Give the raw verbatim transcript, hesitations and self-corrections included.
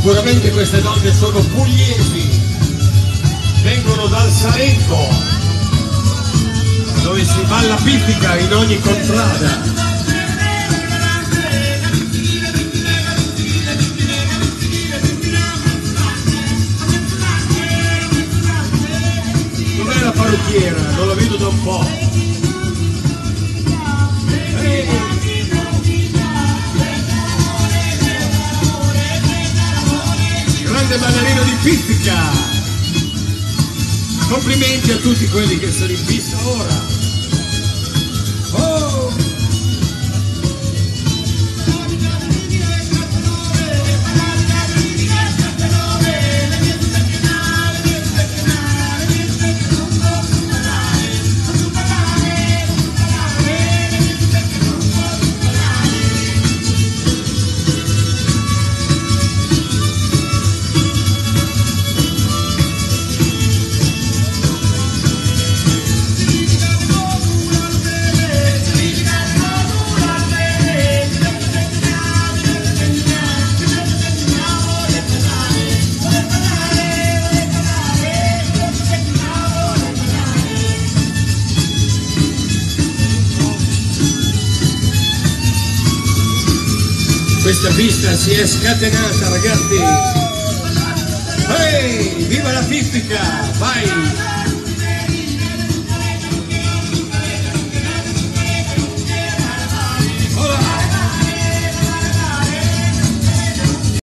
Sicuramente queste donne sono pugliesi, vengono dal Salento, dove si balla pippica in ogni contrada. Dov'è la parrucchiera? Non la vedo da un po'. Ehi. Grande ballerino di pippica! Complimenti a tutti quelli che sono in pista ora! Oh! Questa pista si è scatenata, ragazzi! Ehi, viva la pippica! Vai!